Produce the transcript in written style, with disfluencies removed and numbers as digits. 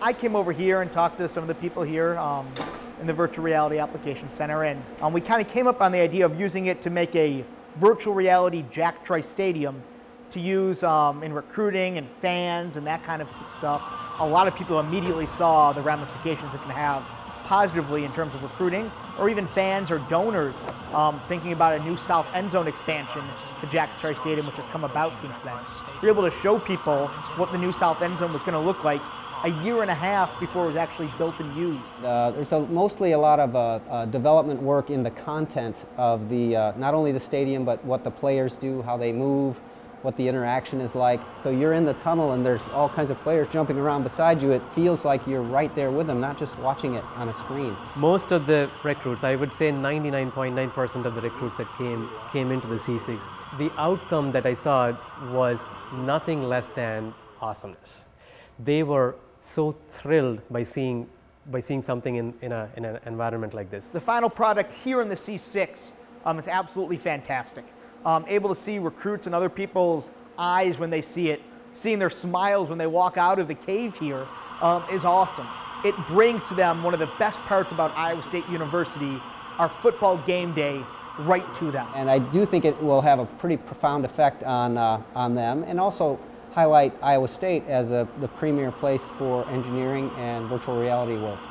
I came over here and talked to some of the people here in the Virtual Reality Application Center, and we kind of came up on the idea of using it to make a virtual reality Jack Trice Stadium to use in recruiting and fans and that kind of stuff. A lot of people immediately saw the ramifications it can have positively in terms of recruiting, or even fans or donors thinking about a new South End Zone expansion to Jack Trice Stadium, which has come about since then. We were able to show people what the new South End Zone was going to look like a year and a half before it was actually built and used. There's mostly a lot of development work in the content of the not only the stadium, but what the players do, how they move, what the interaction is like. So you're in the tunnel and there's all kinds of players jumping around beside you. It feels like you're right there with them, not just watching it on a screen. Most of the recruits, I would say 99.9% of the recruits that came into the C6, the outcome that I saw was nothing less than awesomeness. They were so thrilled by seeing something in an environment like this. The final product here in the C6 is absolutely fantastic. Able to see recruits and other people's eyes when they see it, seeing their smiles when they walk out of the cave here is awesome. It brings to them one of the best parts about Iowa State University, our football game day, right to them. And I do think it will have a pretty profound effect on them, and also highlight Iowa State as the premier place for engineering and virtual reality work.